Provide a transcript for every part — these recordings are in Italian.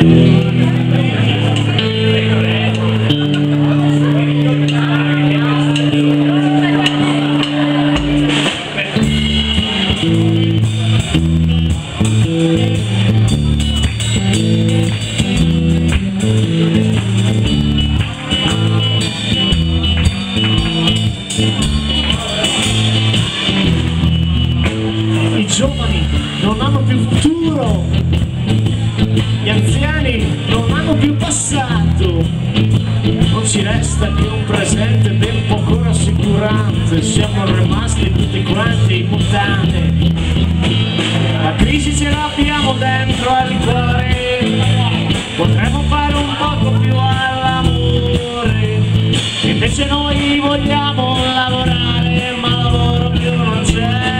I giovani non hanno più futuro, gli anziani non hanno più passato, non ci resta che un presente ben poco rassicurante, siamo rimasti tutti quanti in mutande, la crisi ce l'abbiamo dentro al cuore, potremmo fare un poco più all'amore, invece noi vogliamo lavorare ma lavoro più non c'è.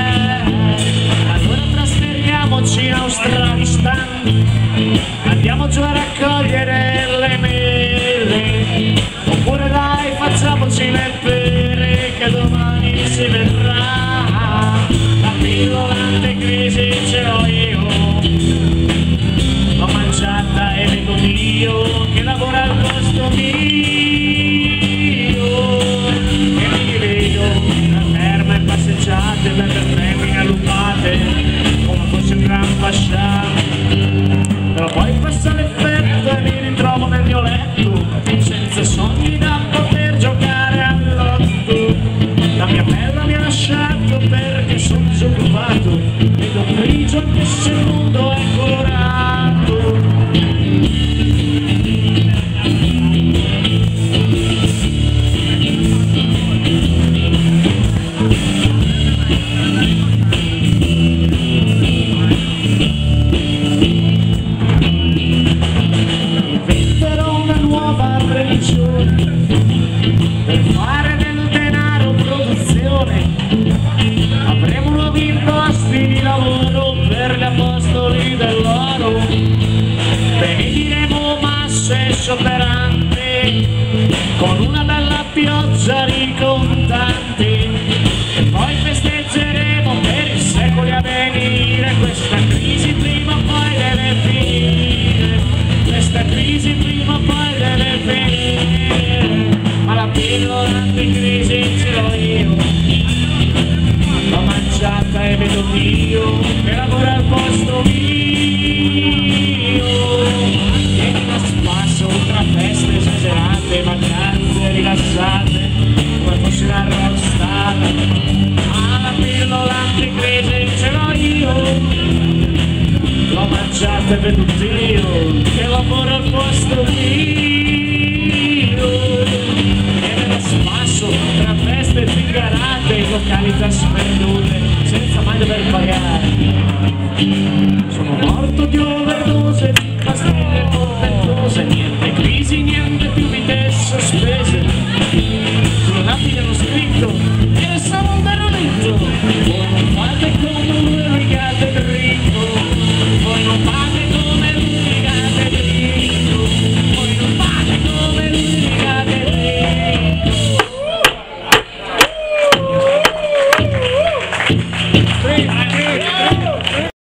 In Australistan andiamo giù a raccogliere le mele, oppure dai facciamoci le pere che domani si vedrà. La pillola anticrisi ce l'ho io, l'ho mangiata e vedo Dio che lavora al posto mio, e mi vedo ferme passeggiate per le femmine allupate un gran fasciato, però poi passa l'effetto e mi ritrovo nel mio letto senza sogni da poter giocare all'otto. La mia bella mi ha lasciato perché sono disoccupato, vedo grigio anche se il mondo è colorato. Per fare del denaro produzione avremo nuovi posti di lavoro per gli apostoli dell'oro, benediremo masse scioperanti con una bella pioggia di contanti e poi festeggeremo per i secoli a venire. Questa crisi prima o poi deve finire, questa crisi prima o poi deve finire, ma la pillola anticrisi ce l'ho io, l'ho mangiata e vedo Dio che lavora al posto mio, e non spasso tra feste esagerate, vacanze rilassate come fosse una rostata. Ma la pillola anticrisi ce l'ho io, l'ho mangiata e vedo Dio che lavora al posto mio, e me la spasso tra feste zingarate in località sperdute senza mai dover pagare. Sono morto di